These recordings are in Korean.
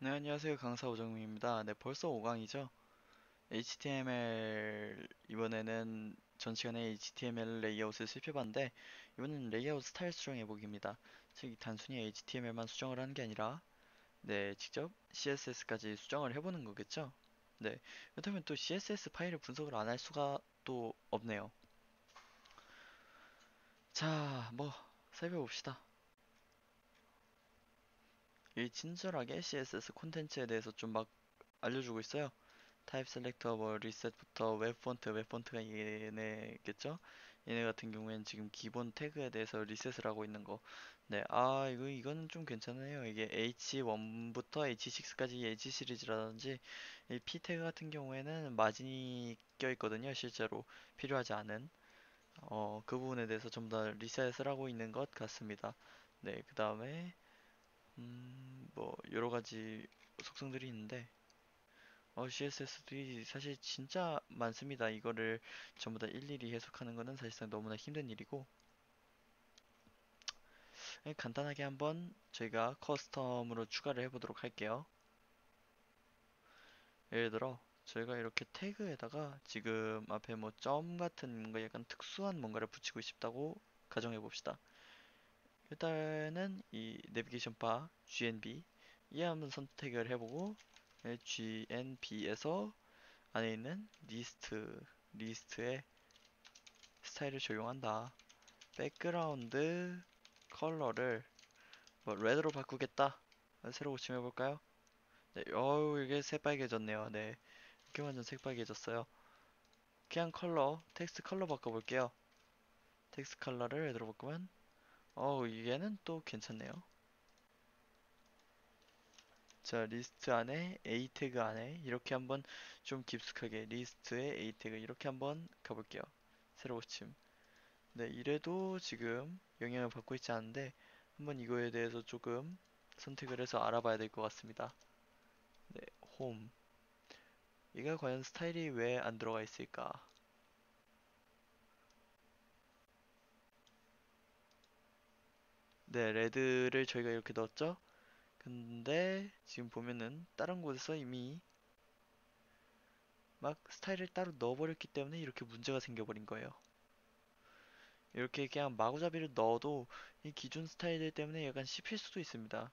네, 안녕하세요. 강사 오정민입니다. 네, 벌써 5강이죠? HTML, 이번에는 전 시간에 HTML 레이아웃을 살펴봤는데, 이번엔 레이아웃 스타일 수정해 보기입니다. 즉, 단순히 HTML만 수정을 하는 게 아니라, 네, 직접 CSS까지 수정을 해보는 거겠죠? 네, 그렇다면 또 CSS 파일을 분석을 안 할 수가 또 없네요. 자, 살펴봅시다. 이 친절하게 CSS 콘텐츠에 대해서 좀 막 알려주고 있어요. 타입 셀렉터 리셋부터 웹 폰트가 얘네겠죠? 얘네 같은 경우에는 지금 기본 태그에 대해서 리셋을 하고 있는 거. 네, 이거는 좀 괜찮아요. 이게 H1부터 H6까지 H 시리즈라든지 이 P 태그 같은 경우에는 마진이 껴있거든요. 실제로 필요하지 않은 그 부분에 대해서 전부 다 리셋을 하고 있는 것 같습니다. 네, 그 다음에 여러 가지 속성들이 있는데 CSS들이 사실 진짜 많습니다. 이거를 전부 다 일일이 해석하는 거는 사실상 너무나 힘든 일이고, 간단하게 한번 저희가 커스텀으로 추가를 해보도록 할게요. 예를 들어, 저희가 이렇게 태그에다가 지금 앞에 뭐 점 같은 뭔가 약간 특수한 뭔가를 붙이고 싶다고 가정해 봅시다. 일단은 이 내비게이션 바 GNB 이 한번 선택을 해보고 GNB에서 안에 있는 리스트에 스타일을 적용한다. 백그라운드 컬러를 레드로 바꾸겠다. 새로 고침해 볼까요? 네, 이게 새빨개졌네요. 네, 이렇게 완전 새빨개졌어요. 그냥 텍스트 컬러 바꿔볼게요. 텍스트 컬러를 레드로 바꾸면, 얘는 또 괜찮네요. 자, 리스트 안에 A 태그 안에 이렇게 한번 좀 깊숙하게 리스트에 A 태그 이렇게 한번 가볼게요. 새로 고침. 네, 이래도 지금 영향을 받고 있지 않은데 한번 이거에 대해서 조금 선택을 해서 알아봐야 될 것 같습니다. 네, 홈. 이가 과연 스타일이 왜 안 들어가 있을까? 네, 레드를 저희가 이렇게 넣었죠? 근데 지금 보면은 다른 곳에서 이미 막 스타일을 따로 넣어버렸기 때문에 이렇게 문제가 생겨버린 거예요. 이렇게 그냥 마구잡이를 넣어도 이 기존 스타일들 때문에 약간 씹힐 수도 있습니다.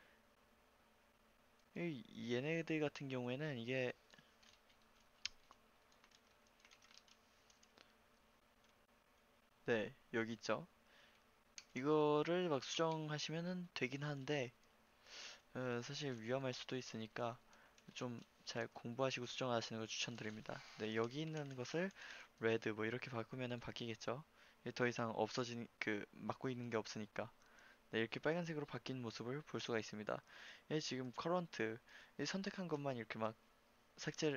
얘네들 같은 경우에는 이게 네, 여기 있죠. 이거를 막 수정하시면은 되긴 한데 사실 위험할 수도 있으니까 좀 잘 공부하시고 수정하시는 걸 추천드립니다. 네, 여기 있는 것을 레드 뭐 이렇게 바꾸면은 바뀌겠죠. 이게 더 이상 없어진 막고 있는 게 없으니까. 네, 이렇게 빨간색으로 바뀐 모습을 볼 수가 있습니다. 지금 커런트 선택한 것만 이렇게 막 삭제를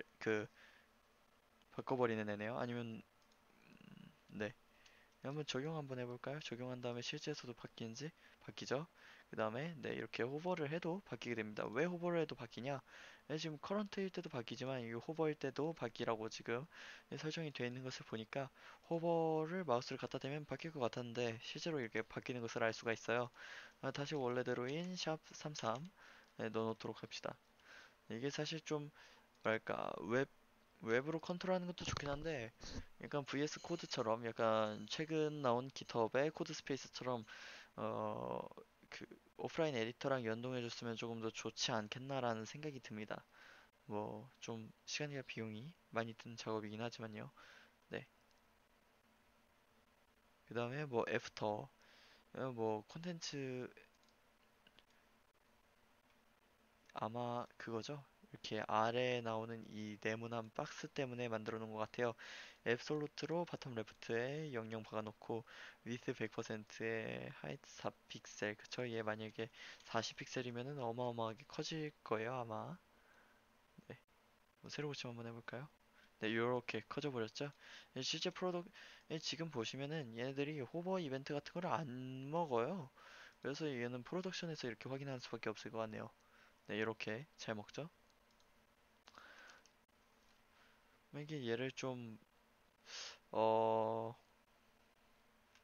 바꿔버리는 애네요. 아니면 네. 한번 적용 한번 해볼까요? 적용한 다음에 실제에서도 바뀌는지 바뀌죠? 그 다음에 네 이렇게 호버를 해도 바뀌게 됩니다. 왜 호버를 해도 바뀌냐? 지금 커런트일 때도 바뀌지만 이 호버일 때도 바뀌라고 지금 설정이 되어 있는 것을 보니까 호버를 마우스를 갖다 대면 바뀔 것 같았는데 실제로 이렇게 바뀌는 것을 알 수가 있어요. 다시 원래대로인 샵 33 넣어놓도록 합시다. 이게 사실 좀 뭐랄까 웹으로 컨트롤하는 것도 좋긴 한데 약간 VS 코드처럼 약간 최근 나온 깃허브의 코드 스페이스처럼 어, 그 오프라인 에디터랑 연동해줬으면 조금 더 좋지 않겠나라는 생각이 듭니다. 뭐 좀 시간과 비용이 많이 드는 작업이긴 하지만요. 네. 그 다음에 뭐 애프터 뭐 콘텐츠 아마 그거죠. 이렇게 아래에 나오는 이 네모난 박스 때문에 만들어 놓은 것 같아요. 앱솔루트로 바텀 레프트에 00 박아놓고 위드 100%에 하이트 4픽셀 그쵸? 얘 만약에 40픽셀이면은 어마어마하게 커질 거예요 아마. 네. 뭐 새로 고침 한번 해볼까요? 네, 요렇게 커져 버렸죠? 실제 지금 보시면은 얘네들이 호버 이벤트 같은 걸 안 먹어요. 그래서 얘는 프로덕션에서 이렇게 확인할 수밖에 없을 것 같네요. 네, 이렇게 잘 먹죠? 이게 얘를 좀, 어,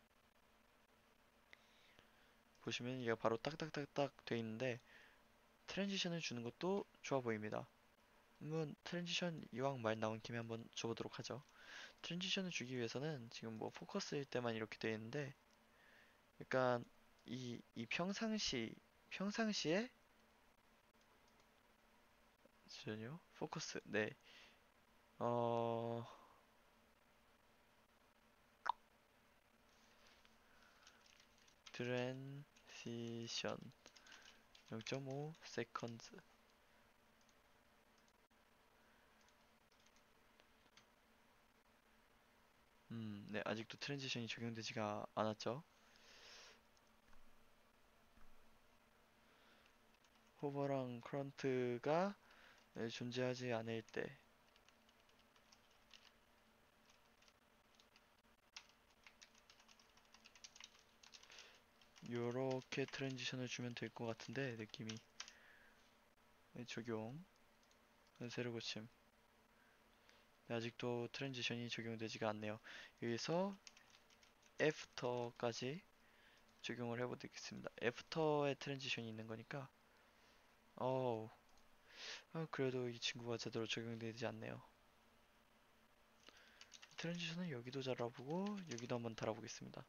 보시면 얘가 바로 딱딱딱딱 돼 있는데, 트랜지션을 주는 것도 좋아 보입니다. 한번 트랜지션 이왕 말 나온 김에 한번 줘보도록 하죠. 트랜지션을 주기 위해서는 지금 뭐 포커스일 때만 이렇게 되어 있는데 약간 이 평상시에 잠시만요. 포커스 네. 어 트랜시션 0.5 세컨즈. 네, 아직도 트랜지션이 적용되지가 않았죠. 호버랑 커런트가 존재하지 않을 때 요렇게 트랜지션을 주면 될 것 같은데 느낌이. 적용 세로 고침. 네, 아직도 트랜지션이 적용되지가 않네요. 여기서 애프터까지 적용을 해보겠습니다. 애프터에 트랜지션이 있는 거니까 어우 그래도 이 친구가 제대로 적용되지 않네요. 트랜지션은 여기도 달아보고 여기도 한번 달아보겠습니다.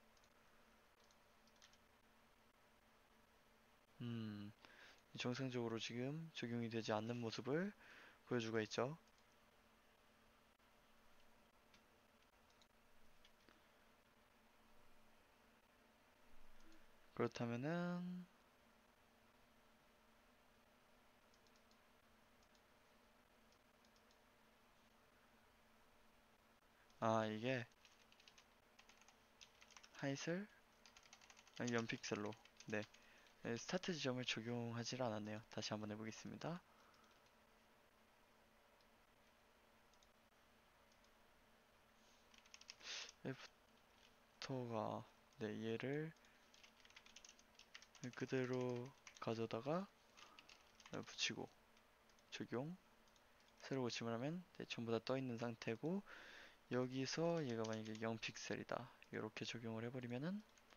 정상적으로 지금 적용이 되지 않는 모습을 보여주고 있죠. 그렇다면은 이게 하이슬 연픽셀로 네 스타트 지점을 적용하지 않았네요. 다시 한번 해보겠습니다. 애프터가 네 얘를 그대로 가져다가 붙이고 적용 새로 고침을 하면 네, 전부 다 떠 있는 상태고 여기서 얘가 만약에 0픽셀이다 이렇게 적용을 해버리면은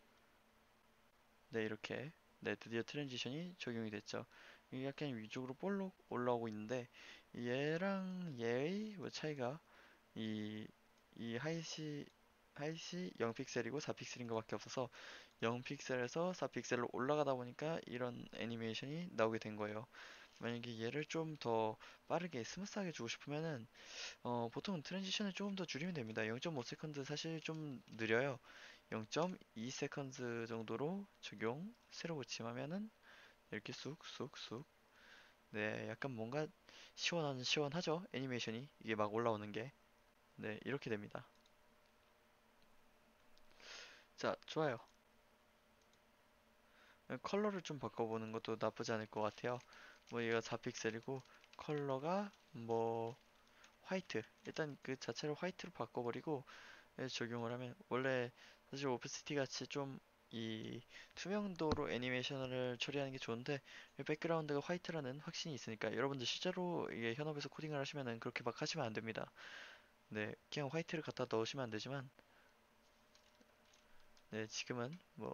네 이렇게 네 드디어 트랜지션이 적용이 됐죠. 이게 약간 위쪽으로 볼록 올라오고 있는데 얘랑 얘의 뭐 차이가 이 하이시 0픽셀이고 4픽셀인 것밖에 없어서 0픽셀에서 4픽셀로 올라가다 보니까 이런 애니메이션이 나오게 된 거예요. 만약에 얘를 좀 더 빠르게 스무스하게 주고 싶으면은 보통 트랜지션을 조금 더 줄이면 됩니다. 0.5세컨드 사실 좀 느려요. 0.2 세컨드 정도로 적용, 새로 고침하면은 이렇게 쑥쑥쑥. 네, 약간 뭔가 시원하죠? 애니메이션이 이게 막 올라오는 게. 네, 이렇게 됩니다. 자, 좋아요. 컬러를 좀 바꿔보는 것도 나쁘지 않을 것 같아요. 뭐 얘가 4픽셀이고 컬러가 뭐 화이트. 일단 그 자체를 화이트로 바꿔버리고 적용을 하면 원래 사실 오페시티 같이 좀 이 투명도로 애니메이션을 처리하는 게 좋은데 백그라운드가 화이트라는 확신이 있으니까 여러분들 실제로 이게 현업에서 코딩을 하시면은 그렇게 막 하시면 안 됩니다. 네, 그냥 화이트를 갖다 넣으시면 안 되지만 네, 지금은 뭐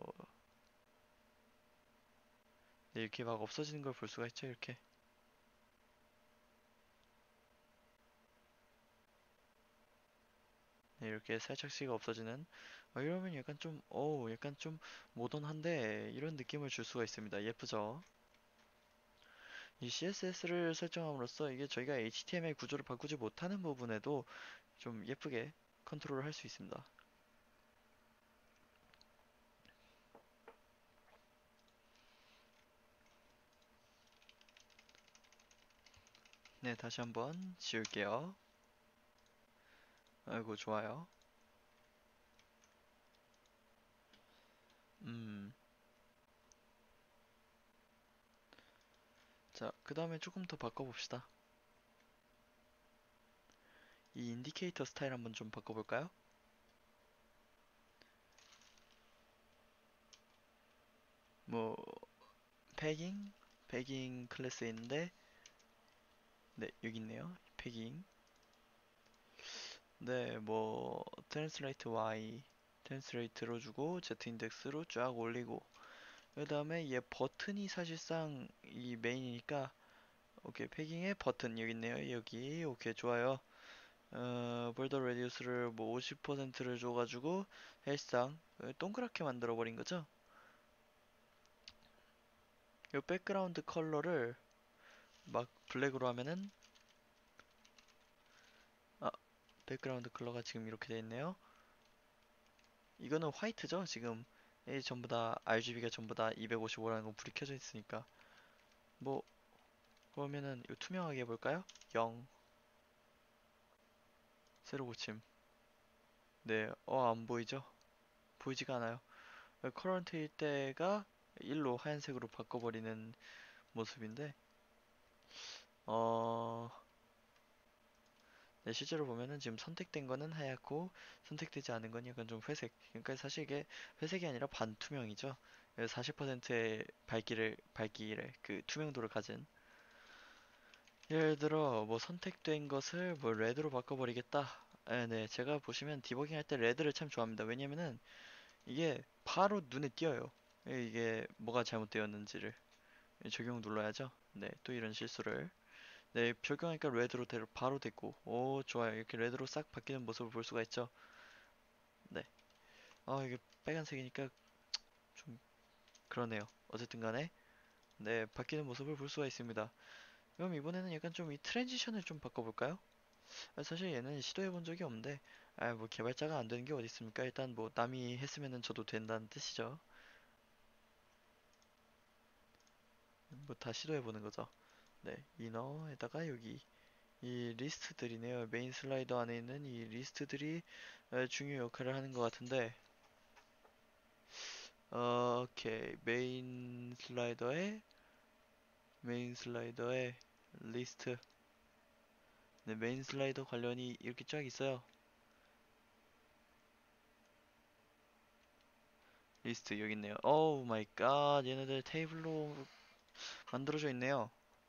네, 이렇게 막 없어지는 걸 볼 수가 있죠, 이렇게. 네, 이렇게 살짝씩 없어지는 이러면 약간 좀 모던한데 이런 느낌을 줄 수가 있습니다. 예쁘죠? 이 CSS를 설정함으로써 이게 저희가 HTML 구조를 바꾸지 못하는 부분에도 좀 예쁘게 컨트롤을 할 수 있습니다. 네, 다시 한번 지울게요. 아이고, 좋아요. 음, 자, 그 다음에 조금 더 바꿔봅시다. 이 인디케이터 스타일 한번 좀 바꿔볼까요? 뭐, 패깅 클래스에 있는데, 네, 여기 있네요. 패깅. 네, 뭐, 트랜스레이트 Y, 트랜스레이트로 주고, Z 인덱스로 쫙 올리고, 그 다음에 얘 버튼이 사실상 이 메인이니까 오케이 패깅에 버튼 여기 있네요. 여기 오케이 좋아요. 볼더 레디우스를 뭐 50%를 줘가지고 헬스장 동그랗게 만들어 버린 거죠. 이 백그라운드 컬러를 막 블랙으로 하면은 아 백그라운드 컬러가 지금 이렇게 돼 있네요. 이거는 화이트죠 지금. 이 전부 다 RGB가 전부 다 255라는 거 불이 켜져 있으니까 뭐 그러면은 이거 투명하게 해볼까요? 0 새로 고침. 네, 안 보이죠? 보이지가 않아요. 커런트일 때가 1로 하얀색으로 바꿔버리는 모습인데 어 네, 실제로 보면은 지금 선택된 거는 하얗고 선택되지 않은 건 약간 좀 회색. 그러니까 사실 이게 회색이 아니라 반투명이죠. 40%의 밝기를 그 투명도를 가진. 예를 들어 뭐 선택된 것을 뭐 레드로 바꿔버리겠다. 네, 제가 보시면 디버깅 할 때 레드를 참 좋아합니다. 왜냐면은 이게 바로 눈에 띄어요. 이게 뭐가 잘못되었는지를 적용 눌러야죠. 네, 또 이런 실수를. 네, 적용하니까 레드로 바로 됐고, 오, 좋아요. 이렇게 레드로 싹 바뀌는 모습을 볼 수가 있죠. 네. 이게 빨간색이니까 좀 그러네요. 어쨌든 간에, 네, 바뀌는 모습을 볼 수가 있습니다. 그럼 이번에는 약간 좀 이 트랜지션을 좀 바꿔볼까요? 사실 얘는 시도해본 적이 없는데, 뭐 개발자가 안 되는 게 어디 있습니까? 일단 뭐 남이 했으면은 저도 된다는 뜻이죠. 뭐 다 시도해보는 거죠. 네, 이너에다가 여기 이 리스트들이네요. 메인 슬라이더 안에 있는 이 리스트들이 중요 역할을 하는 것 같은데, 오케이. 메인 슬라이더에 리스트. 네, 메인 슬라이더 관련이 이렇게 쫙 있어요. 리스트 여기 있네요. 오우 마이 갓. 얘네들 테이블로 만들어져 있네요.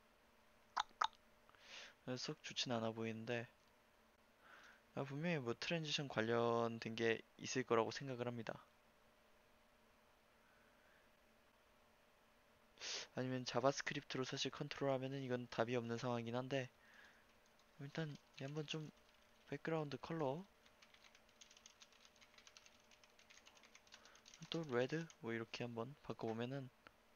썩 좋진 않아 보이는데, 분명히 뭐 트랜지션 관련된 게 있을 거라고 생각을 합니다. 아니면 자바스크립트로 사실 컨트롤하면은 이건 답이 없는 상황이긴 한데, 일단 한번 좀 백그라운드 컬러 또 레드 뭐 이렇게 한번 바꿔보면은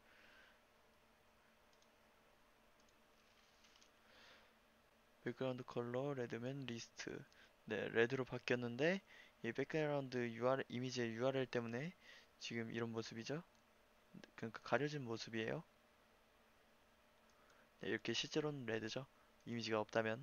백그라운드 컬러 레드면 리스트. 네, 레드로 바뀌었는데 이 백그라운드 URL 이미지의 URL 때문에 지금 이런 모습이죠. 그러니까 가려진 모습이에요. 네, 이렇게 실제로는 레드죠. 이미지가 없다면.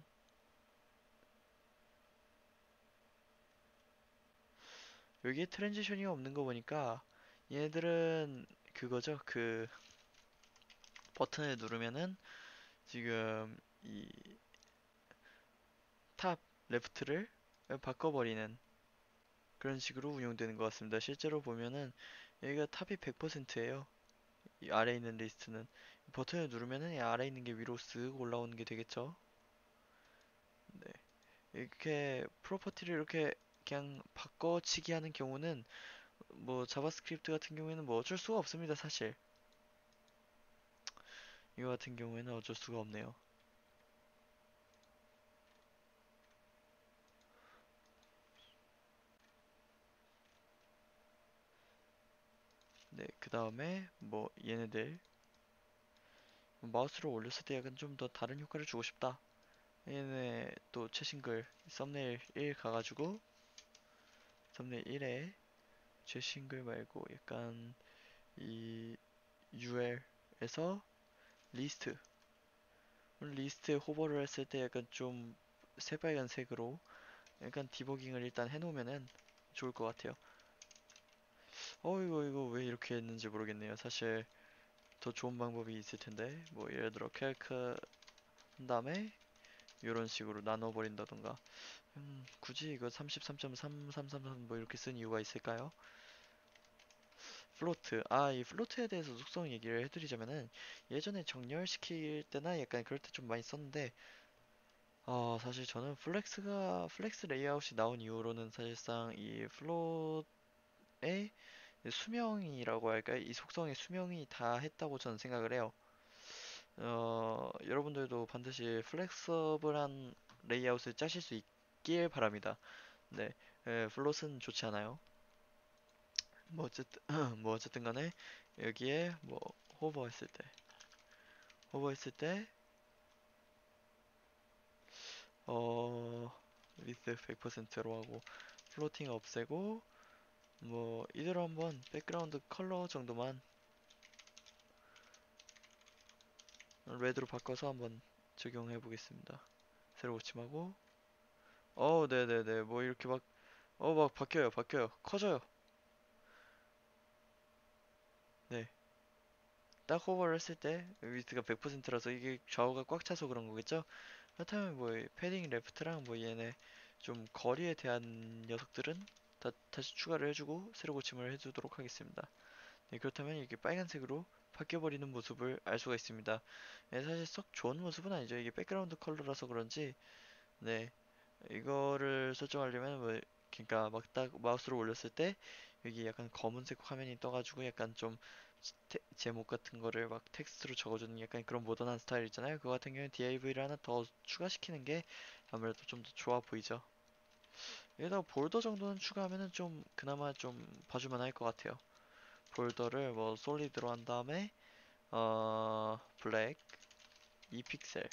여기에 트랜지션이 없는 거 보니까 얘네들은 그거죠. 그 버튼을 누르면은 지금 이 탑 레프트를 바꿔버리는 그런 식으로 운영되는 것 같습니다. 실제로 보면은 여기가 탑이 100%예요. 이 아래에 있는 리스트는 버튼을 누르면은 이 아래에 있는 게 위로 쓱 올라오는 게 되겠죠. 네. 이렇게 프로퍼티를 이렇게 그냥 바꿔치기 하는 경우는 뭐 자바스크립트 같은 경우에는 뭐 어쩔 수가 없습니다, 사실. 이거 같은 경우에는 어쩔 수가 없네요. 네, 그 다음에 뭐 얘네들 마우스로 올렸을 때 약간 좀 더 다른 효과를 주고 싶다. 얘네 또 최신 글 썸네일 1 가가지고 썸네일 1에 최신 글 말고 약간 이 UL에서 리스트 리스트에 호버를 했을 때 약간 좀 새빨간색으로 약간 디버깅을 일단 해놓으면은 좋을 것 같아요. 이거 왜 이렇게 했는지 모르겠네요. 사실 더 좋은 방법이 있을 텐데 뭐 예를 들어 캘크 한 다음에 이런 식으로 나눠버린다던가 굳이 이거 33.3333 뭐 이렇게 쓴 이유가 있을까요? 플로트. 이 플로트에 대해서 속성 얘기를 해드리자면은 예전에 정렬시킬 때나 약간 그럴 때 좀 많이 썼는데 사실 저는 플렉스 레이아웃이 나온 이후로는 사실상 이 플롯에 수명이라고 할까요? 이 속성의 수명이 다 했다고 저는 생각을 해요. 여러분들도 반드시 플렉서블한 레이아웃을 짜실 수 있길 바랍니다. 네, 플롯은 좋지 않아요. 뭐 어쨌든 뭐 어쨌든 간에 여기에 뭐 호버했을 때 호버했을 때 어, 위스 100%로 하고 플로팅 없애고 뭐 이대로 한번 백그라운드 컬러 정도만 레드로 바꿔서 한번 적용해 보겠습니다. 새로 고침하고 네네네 뭐 이렇게 막 바뀌어요 커져요. 네, 딱 호버를 했을 때 위스가 100%라서 이게 좌우가 꽉 차서 그런 거겠죠? 그렇다면 뭐 패딩 레프트랑 뭐 얘네 좀 거리에 대한 녀석들은 다시 추가를 해주고 새로 고침을 해주도록 하겠습니다. 네, 그렇다면 이게 빨간색으로 바뀌어버리는 모습을 알 수가 있습니다. 네, 사실 썩 좋은 모습은 아니죠. 이게 백그라운드 컬러라서 그런지 네, 이거를 설정하려면 뭐 그러니까 막 딱 마우스로 올렸을 때 여기 약간 검은색 화면이 떠가지고 약간 좀 제목 같은 거를 막 텍스트로 적어주는 약간 그런 모던한 스타일 있잖아요. 그거 같은 경우는 DIV를 하나 더 추가시키는 게 아무래도 좀 더 좋아 보이죠. 여기다가 볼더 정도는 추가하면은 좀 그나마 좀 봐주면 할 것 같아요. 볼더를 뭐 솔리드로 한 다음에 블랙 2픽셀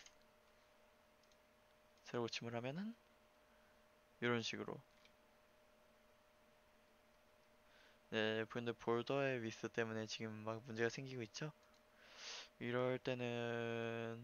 새로 고침을 하면은 이런 식으로 네, 근데 볼더의 위스 때문에 지금 막 문제가 생기고 있죠? 이럴 때는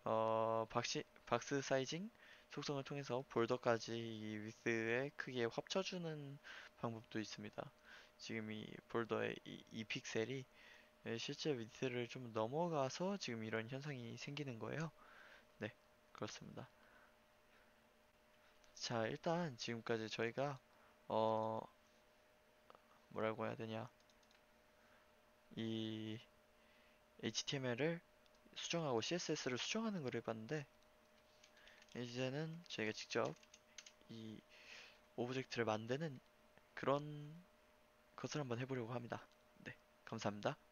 박스 사이징 속성을 통해서 볼더까지 이 위스의 크기에 합쳐주는 방법도 있습니다. 지금 이 볼더의 이 픽셀이 실제 위스를 좀 넘어가서 지금 이런 현상이 생기는 거예요. 네, 그렇습니다. 자, 일단 지금까지 저희가 어 뭐라고 해야 되냐 이 HTML을 수정하고 CSS를 수정하는 걸 해봤는데 이제는 저희가 직접 이 오브젝트를 만드는 그런 것을 한번 해보려고 합니다. 네, 감사합니다.